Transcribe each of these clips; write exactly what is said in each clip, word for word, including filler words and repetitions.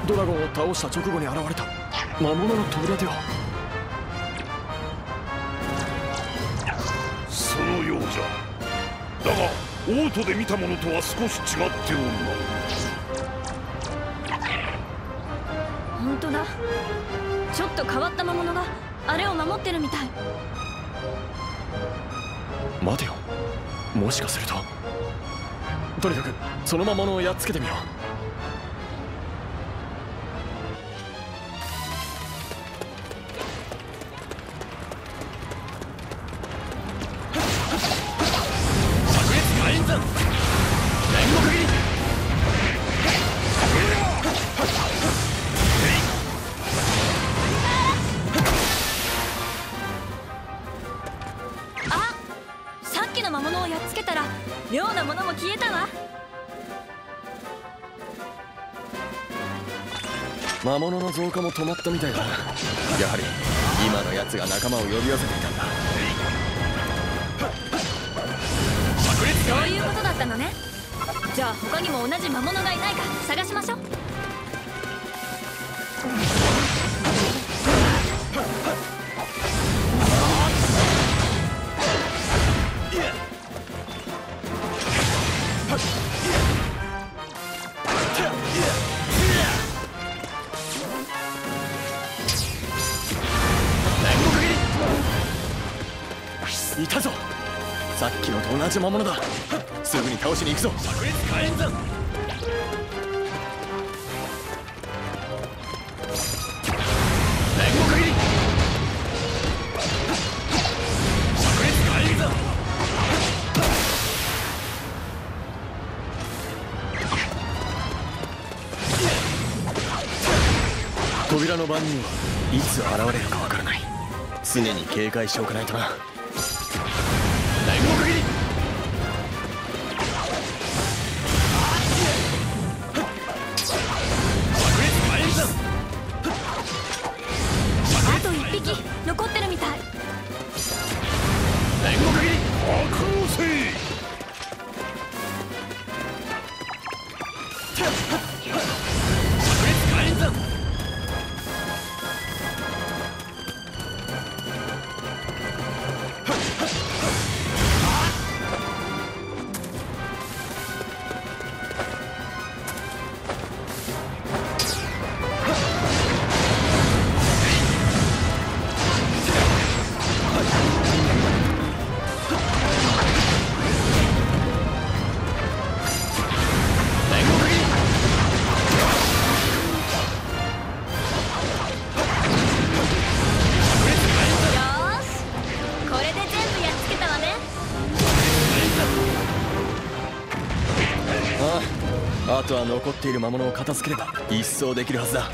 ドラゴンを倒した直後に現れた魔物の扉では。 そのようじゃ。だがオートで見たものとは少し違っておるな。 本当だ。ちょっと変わった魔物があれを守ってるみたい。 待てよ、もしかすると。とにかくその魔物をやっつけてみよう。 妙なものも消えたわ。 魔物の増加も止まったみたいだな。やはり今のやつが仲間を呼び寄せていたんだ。 そういうことだったのね。じゃあ他にも同じ魔物がいないか探しましょう。 いたぞ。さっきのと同じ魔物だ。すぐに倒しに行くぞ。炸裂火炎山。煉獄斬り。炸裂火炎山。扉の番人はいつ現れるかわからない。常に警戒しておかないとな。煉獄斬り。 あと一匹残ってるみたい。 煉獄斬り。悪王せい。 あとは残っている魔物を片付ければ一掃できるはずだ。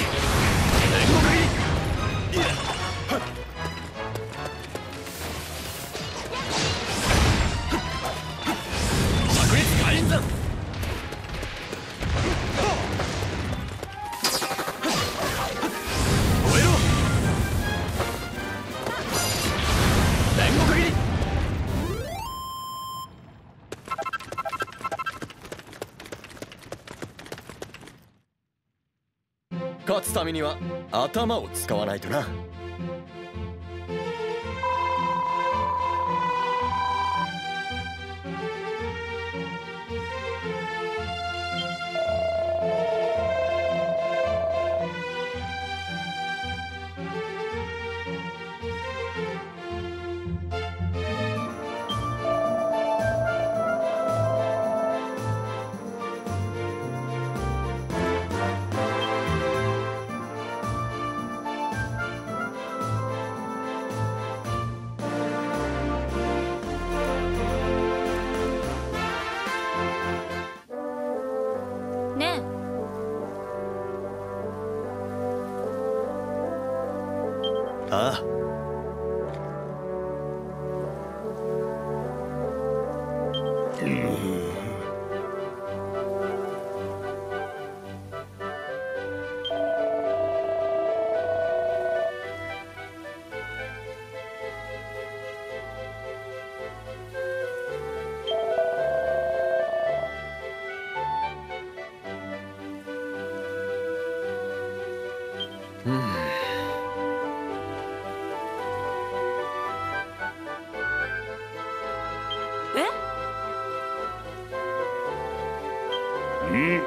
勝つためには頭を使わないとな。 ねえ。 ああ。 ん。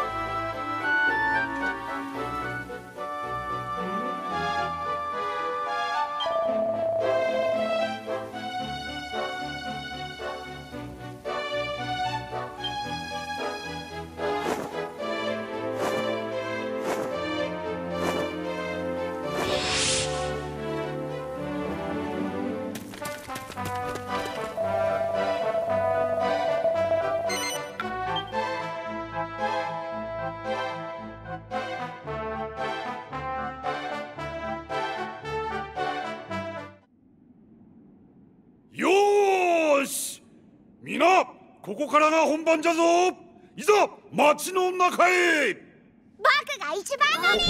よーし、皆ここからが本番じゃぞ。いざ町の中へ。 僕が一番乗り。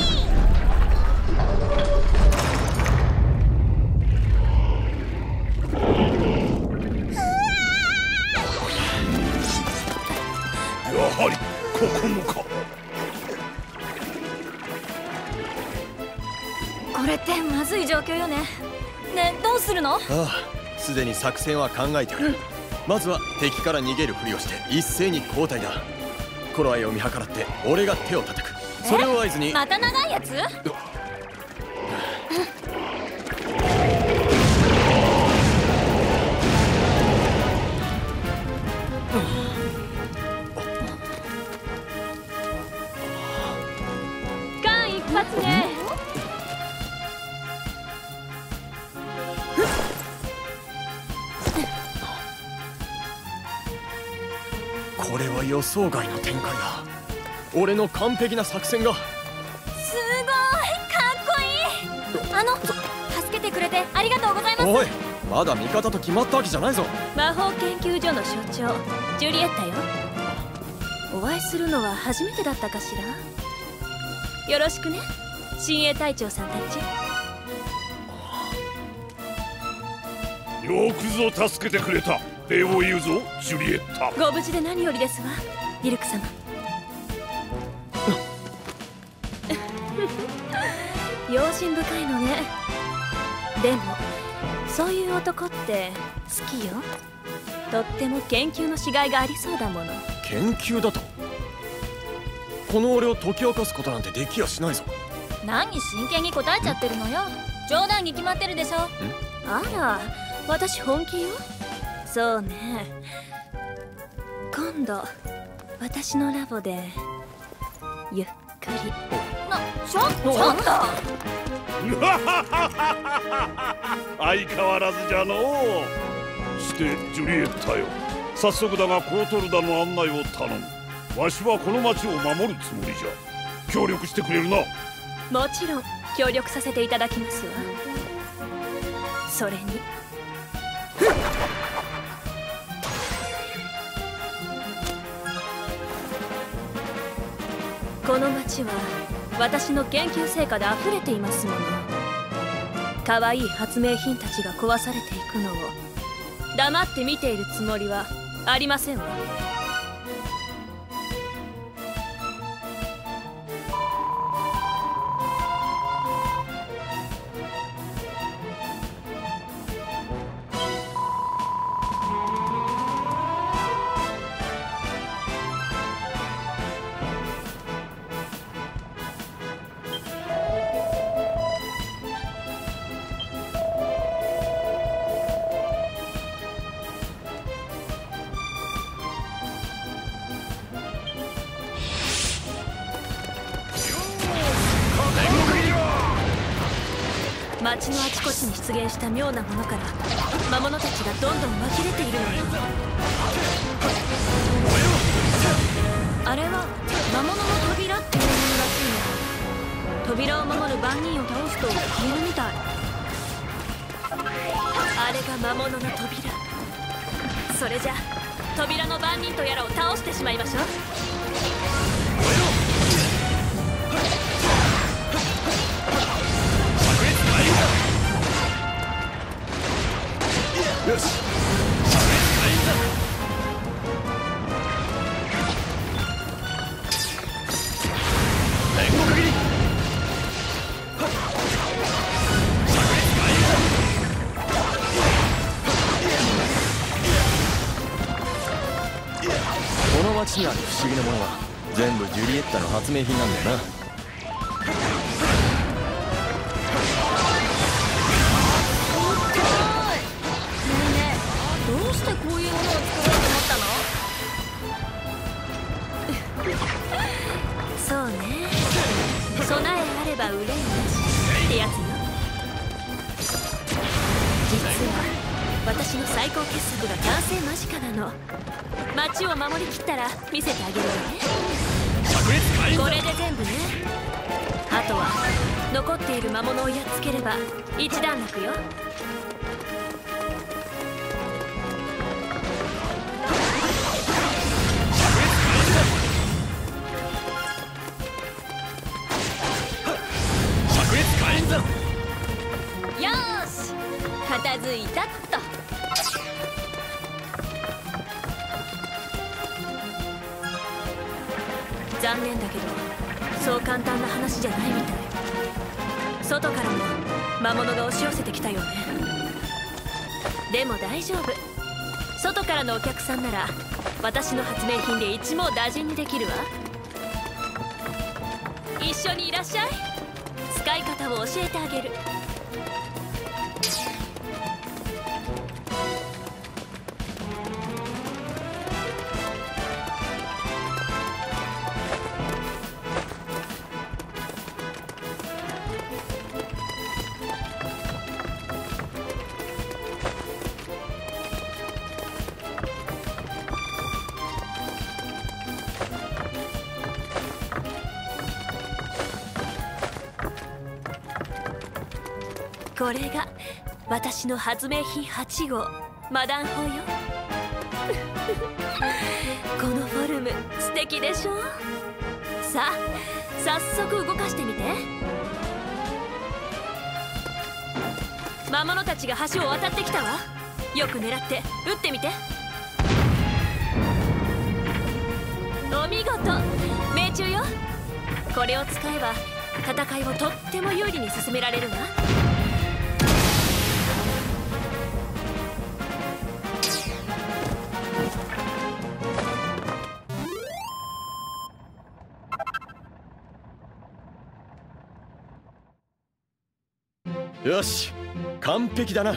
やはりここもか。 これってまずい状況よね。ねえ、どうするの？ ああ、すでに作戦は考えておる。まずは敵から逃げるふりをして一斉に交代だ。頃合いを見計らって俺が手を叩く。それを合図に。 また長いやつ？間一髪ね。 これは予想外の展開だ。俺の完璧な作戦が。 すごいかっこいい。あの助けてくれてありがとうございます。 おい、まだ味方と決まったわけじゃないぞ。 魔法研究所の所長ジュリエッタよ。お会いするのは初めてだったかしら。よろしくね、親衛隊長さんたち。 よくぞ助けてくれた。礼を言うぞジュリエッタ。 ご無事で何よりですわ、ディルク様。用心深いのね。でもそういう男って好きよ。とっても研究のしがいがありそうだもの。 研究だと？この俺を解き明かすことなんてできやしないぞ。 何真剣に答えちゃってるのよ。冗談に決まってるでしょ。あら、私本気よ。そうね、今度私のラボでゆっくり。な、ちょっとちょっと相変わらずじゃのう。してジュリエッタよ、早速だがコートルダの案内を頼む。わしはこの町を守るつもりじゃ。協力してくれるな。 もちろん協力させていただきますわ。それにこの町は私の研究成果で溢れていますもの。可愛い発明品たちが壊されていくのを黙って見ているつもりはありませんわ。町のあちこちに出現した妙なものから魔物たちがどんどん湧き出ているのよ。あれは魔物の扉っていうものらしいの。扉を守る番人を倒すと消えるみたい。あれが魔物の扉。それじゃ扉の番人とやらを倒してしまいましょう。 よし、煉獄斬り。この町にある不思議なものは全部ジュリエッタの発明品なんだよな。 どうしてこういうものを作ろうと思ったの？そうね、備えあれば憂いなしってやつよ。実は私の最高傑作が完成間近なの。町を守りきったら見せてあげるわね。これで全部ね。あとは残っている魔物をやっつければ一段落よ。よーし、片付いたっと。残念だけどそう簡単な話じゃないみたい。外からも魔物が押し寄せてきたよね。でも大丈夫、外からのお客さんなら私の発明品で一網打尽にできるわ。一緒にいらっしゃい。使い方を教えてあげる。これが私の発明品はち号マダン砲よ。このフォルム素敵でしょ。さあ早速動かしてみて。魔物たちが橋を渡ってきたわ。よく狙って撃ってみて。お見事、命中よ。これを使えば戦いをとっても有利に進められるわ。 よし、完璧だな。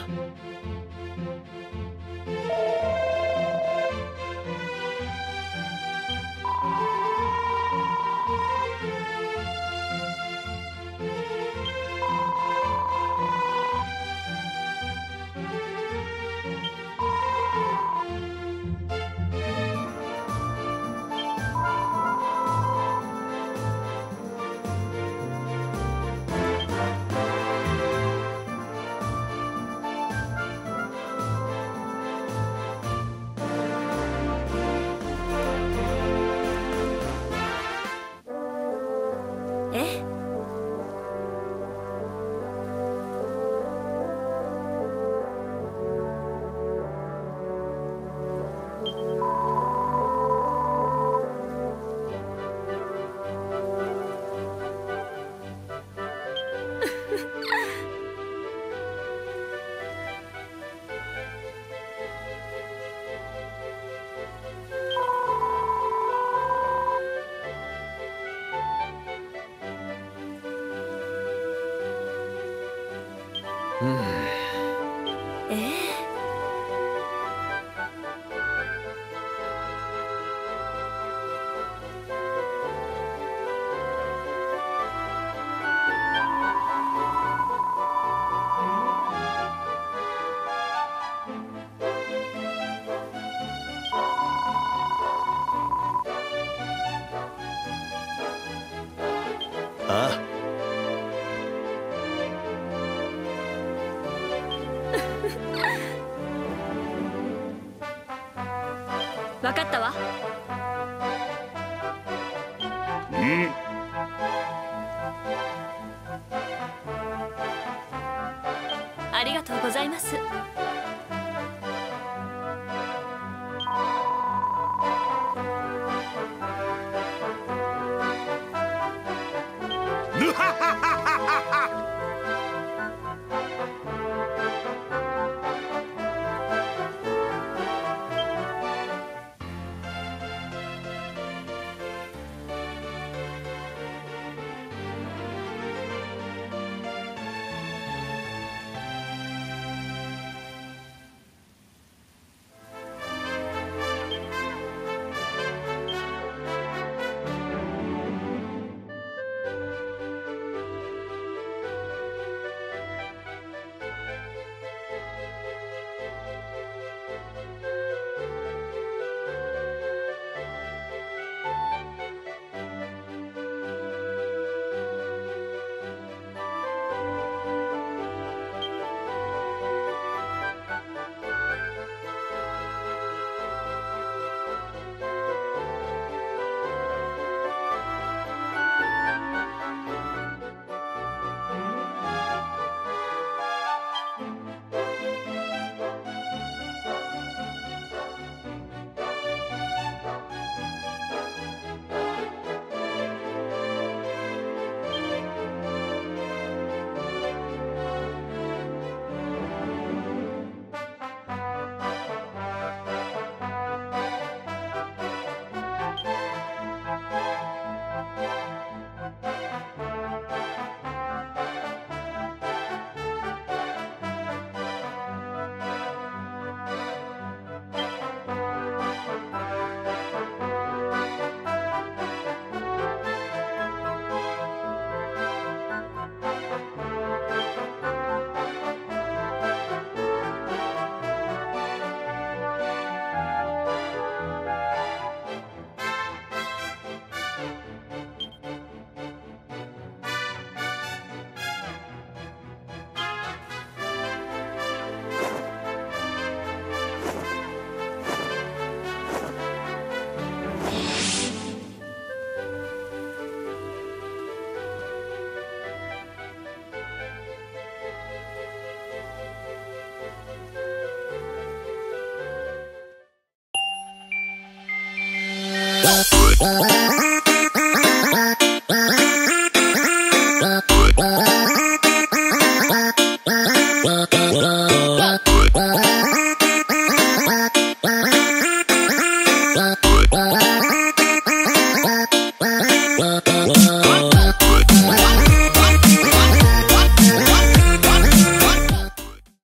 うん、 ええ、 ああ、 分かったわ。 うん、 ありがとうございます。 ぬははははは。 よ。